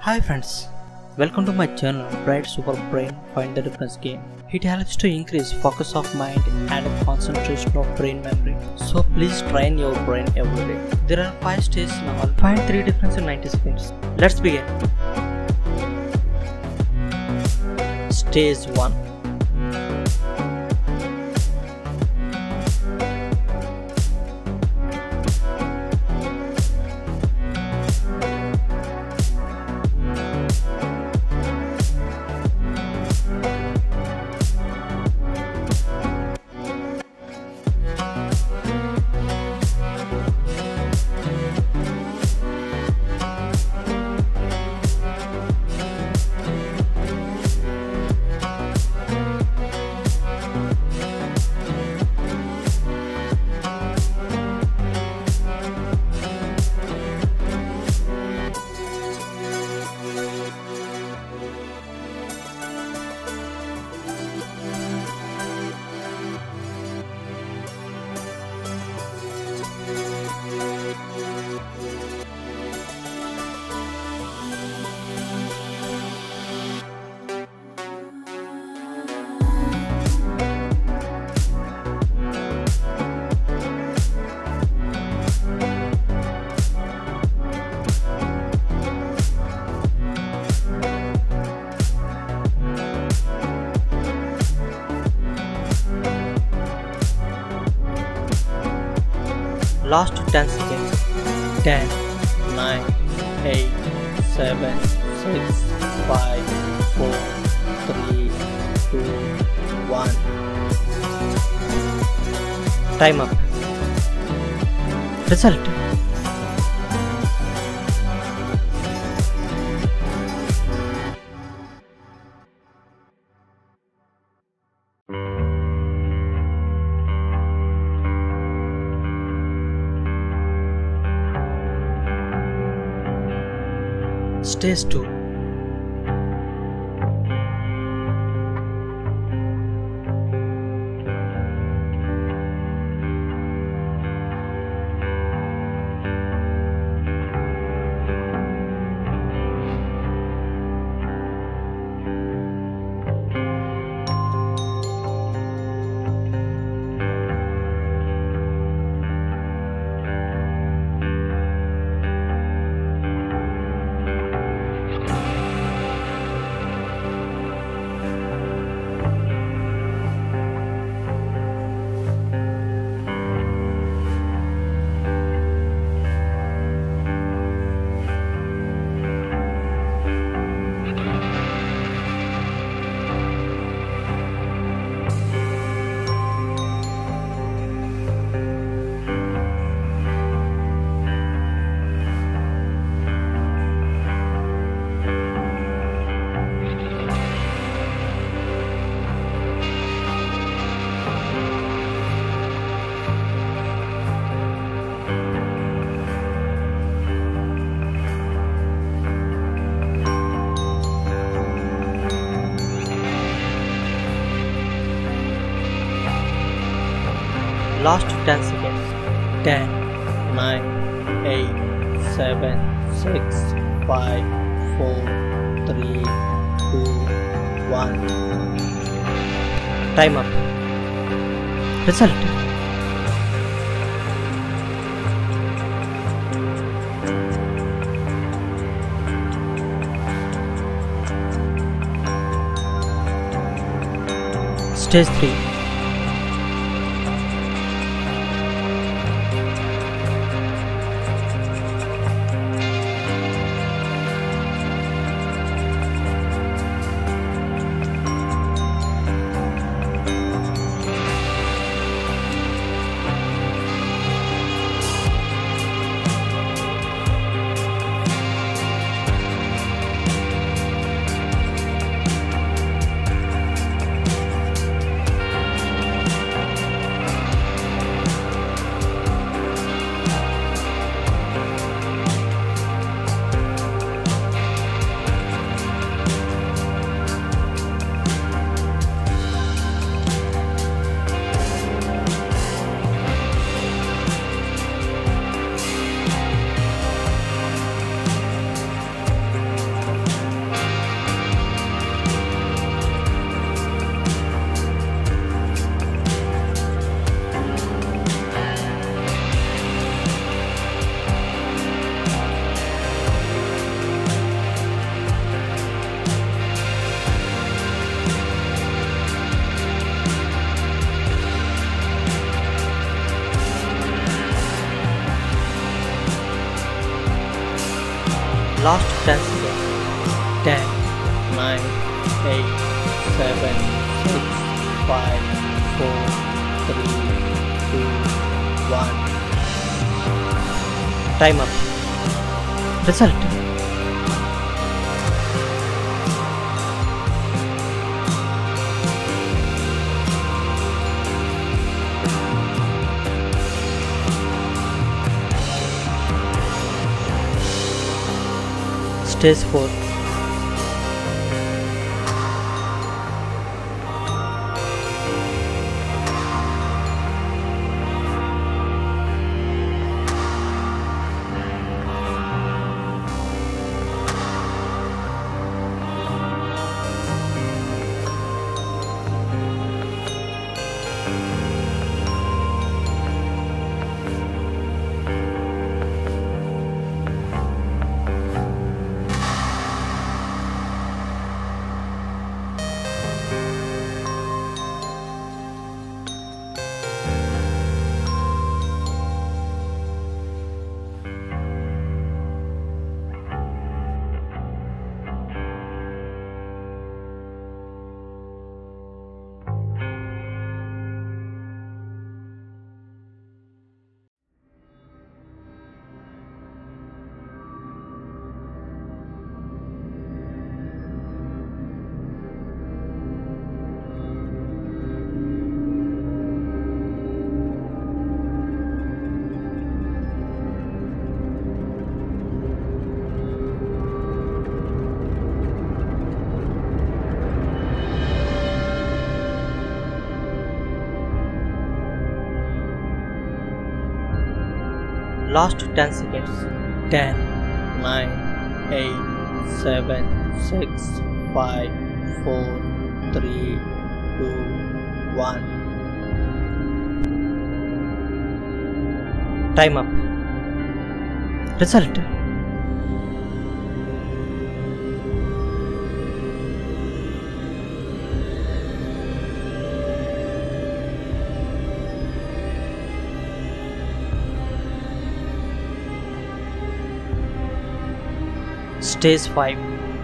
Hi friends, welcome to my channel Bright Super Brain Find the Difference game. It helps to increase focus of mind and concentration of brain memory. So please train your brain every day. There are 5 stages now. Find 3 differences in 90 seconds. Let's begin. Stage 1. Last 10 seconds. 10, 9, 8, 7, 6, 5, 4, 3, 2, 1. Time up. Result. Stage 2. Last 10 seconds. 10, 9, 8, 7, 6, 5, 4, 3, 2, 1. Time up. Result. Stage 3. Last 10 seconds. 10, 9, 8, 7, 6, 5, 4, 3, 2, 1. Time up. Result. Stage 4. Last 10 seconds. 10, 9, 8, 7, 6, 5, 4, 3, 2, 1. Time up. Result. Stage 5.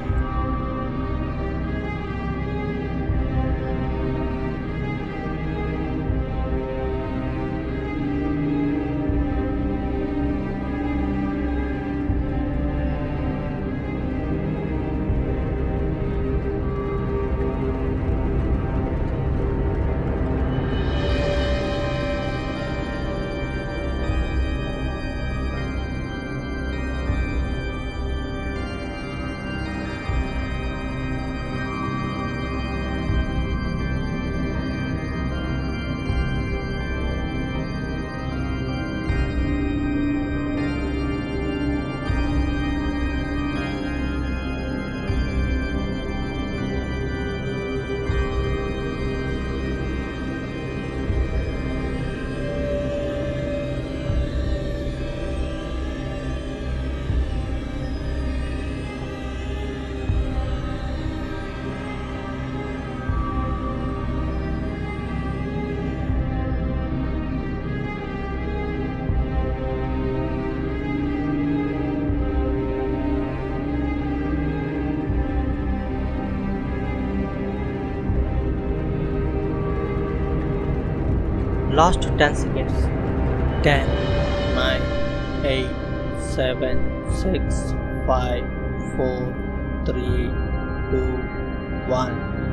Last 10 seconds. 10, 9, 8, 7, 6, 5, 4, 3, 2, 1.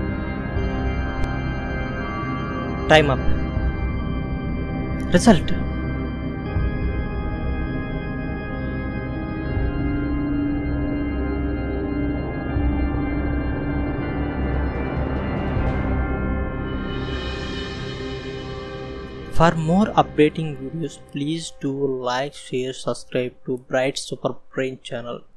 Time up. Result. For more updating videos, please do like, share, subscribe to Bright Super Brain channel.